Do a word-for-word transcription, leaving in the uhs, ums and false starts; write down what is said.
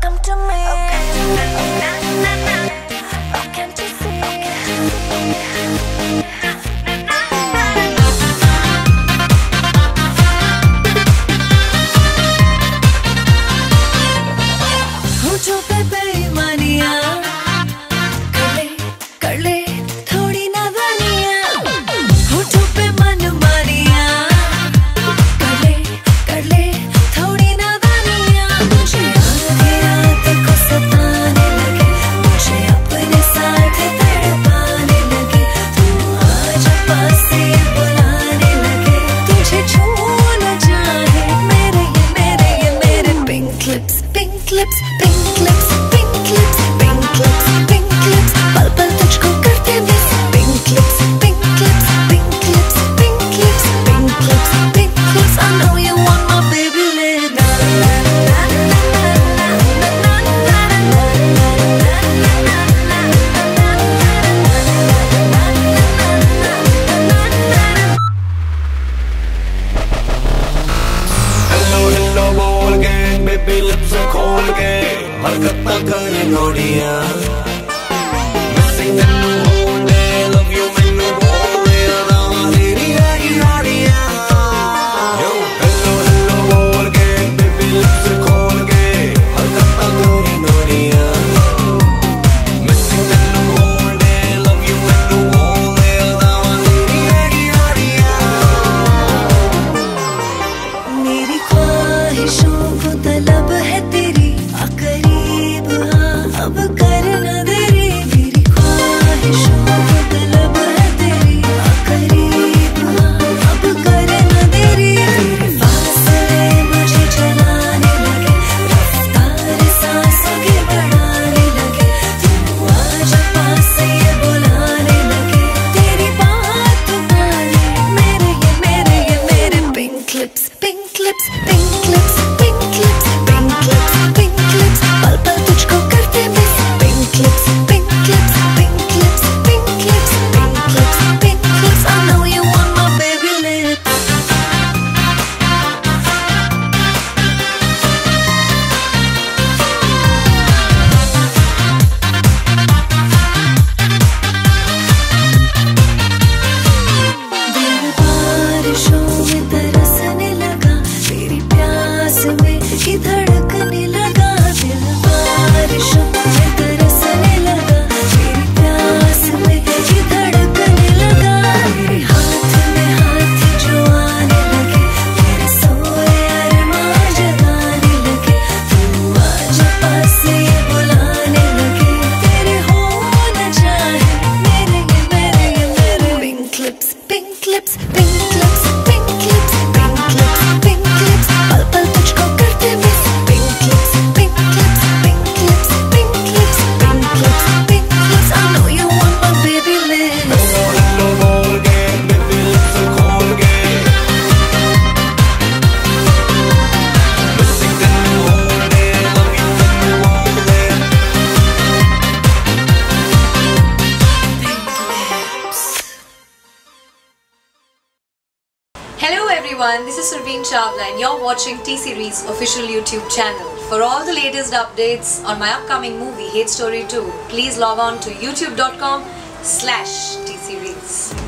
come to me. Oh, can't you see? होठों पे बेईमानियां करले करले थोड़ी नादानियां, होठों पे मनमानियां करले करले थोड़ी नादानियां। मुझे आधी रात को सताने लगे, मुझे अपने साथ तड़पाने लगे, तू आजा पास से बुलाने लगे, तुझे छूना चाहे मेरे ये मेरे ये मेरे pink lips pink lips pink lips pink lips pink lips pink lips पल पल तुझको करते miss. Pink lips pink lips pink lips pink lips pink lips pink lips I know you want my baby lips. Hello, hello, boy gang, baby lips are khol ke harqataan kare naughtiyan. Missing in the whole day, love you mainu bole Adaavan teri lage naughtiyan. Yo, hello, hello, boy gang, baby lips are khol ke harqataan kare naughtiyan. Missing in the whole day, love you mainu bole Adaavan teri lage naughtiyan. मेरी ख्वाहिशों को तलब है तेरी, आ करीब आ अब कर न देरी। मेरी ख्वाहिशों को तलब है तेरी, आ करीब आ अब कर न देरी। तेरे फासले मुझे जलाने लगे, रफ्तार सांसों की बढ़ाने लगे, तू आजा पास से ये बुलाने लगे, तेरी बात माने मेरे ये मेरे ये मेरे pink lips pink lips pink lips pink lips pink lips pink lips पल पल तुझको करते miss. Pink lips pink lips pink lips pink lips pink lips pink lips I know you want my baby lips. दिल बारिशों में तरसने लगा, तेरी प्यास में ही धड़कने लगा। दिल बारिशों में तरसने लगा, तेरी प्यास में ही धड़कने लगा। मेरे हाथ में हाथ जो आने लगे, मेरे सोए अरमां जगाने लगे, तू आजा पास से ये बुलाने लगे, तेरे हो न चाहे मेरे ये मेरे ये मेरे pink lips pink lips pink lips pink lips pink lips pink lips पल पल तुझको करते miss. Pink lips pink lips pink lips pink lips pink lips pink lips I know you want my baby lips. Hello, hello, boy gang, baby lips are khol ke missing in the whole day, love you mainu bole. Hello everyone, this is Surveen Chawla and you're watching T-Series official YouTube channel. For all the latest updates on my upcoming movie Hate Story two, please log on to youtube dot com slash T-Series.